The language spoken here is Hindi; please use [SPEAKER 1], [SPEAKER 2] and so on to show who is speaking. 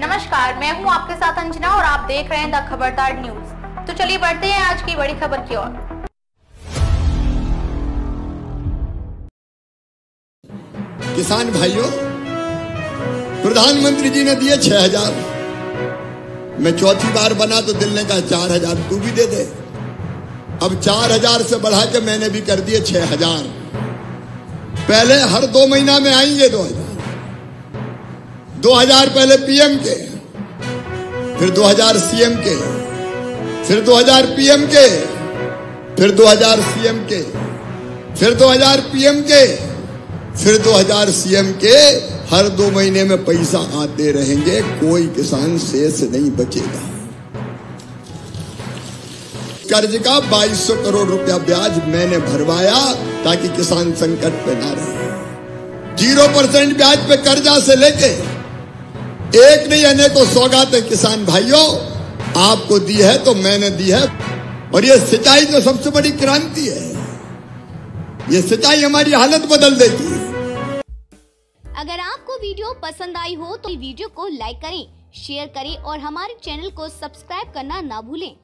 [SPEAKER 1] नमस्कार, मैं हूं आपके साथ अंजना और आप देख रहे हैं द खबरदार न्यूज। तो चलिए बढ़ते हैं आज की बड़ी खबर की ओर।
[SPEAKER 2] किसान भाइयों, प्रधानमंत्री जी ने दिए 6,000। मैं चौथी बार बना तो दिल ने कहा 4,000 तू भी दे दे। अब 4,000 से बढ़ा के मैंने भी कर दिए 6,000। पहले हर 2 महीना में आएंगे 2,000 पहले पीएम के, फिर 2,000 सीएम के, फिर 2,000 पीएम के, फिर 2,000 सीएम के, फिर 2,000 पीएम के, फिर 2,000 सीएम के। हर 2 महीने में पैसा आते रहेंगे, कोई किसान शेष नहीं बचेगा। कर्ज का 2,200 करोड़ रुपया ब्याज मैंने भरवाया ताकि किसान संकट पे ना रहे। 0% ब्याज पे कर्जा से लेके एक नहीं अनेकों सौगातें किसान भाइयों आपको दी है तो मैंने दी है। और ये सिंचाई तो सबसे बड़ी क्रांति है। ये सिंचाई हमारी हालत बदल देगी।
[SPEAKER 3] अगर आपको वीडियो पसंद आई हो तो वीडियो को लाइक करें, शेयर करें और हमारे चैनल को सब्सक्राइब करना ना भूलें।